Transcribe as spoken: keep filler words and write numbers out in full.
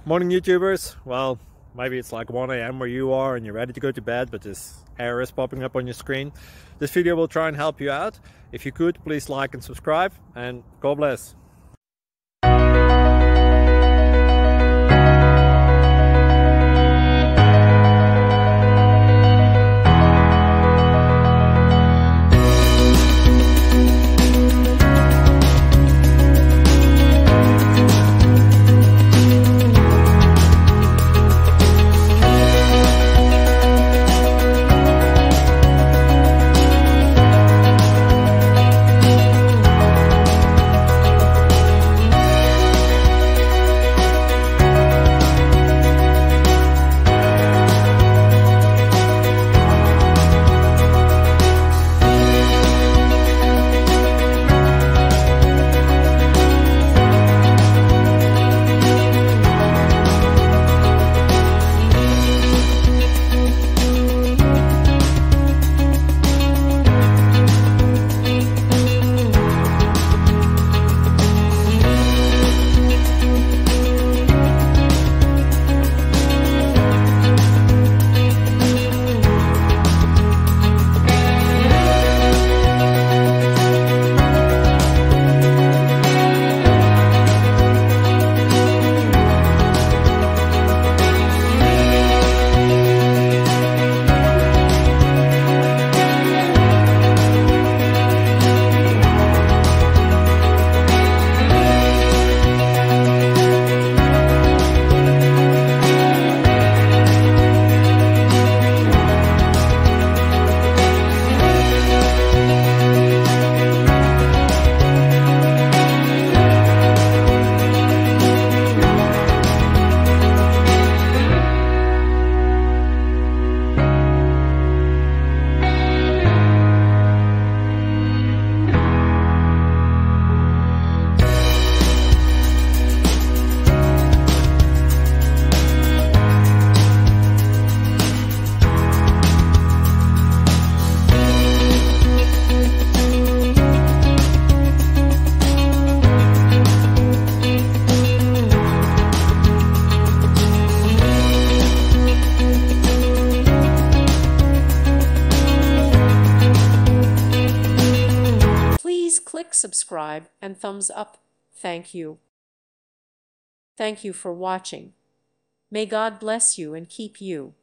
Morning YouTubers. Well, maybe it's like one A M where you are and you're ready to go to bed, but this error is popping up on your screen. This video will try and help you out. If you could, please like and subscribe, and God bless. Click subscribe and thumbs up. Thank you. Thank you for watching. May God bless you and keep you.